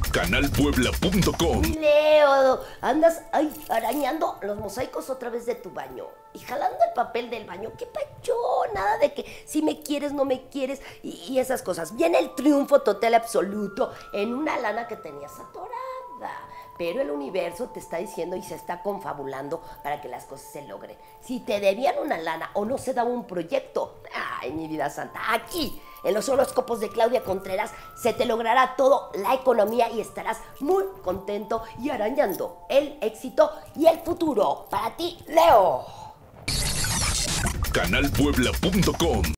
Canalpuebla.com. Leo, andas arañando los mosaicos otra vez de tu baño y jalando el papel del baño. ¿Qué pacho? Nada de que si me quieres, no me quieres y esas cosas. Viene el triunfo total absoluto en una lana que tenías atorada. Pero el universo te está diciendo y se está confabulando para que las cosas se logren. Si te debían una lana o no se daba un proyecto, ay, mi vida santa, aquí, en los horóscopos de Claudia Contreras, se te logrará todo, la economía, y estarás muy contento y arañando el éxito y el futuro. Para ti, Leo. Canalpuebla.com.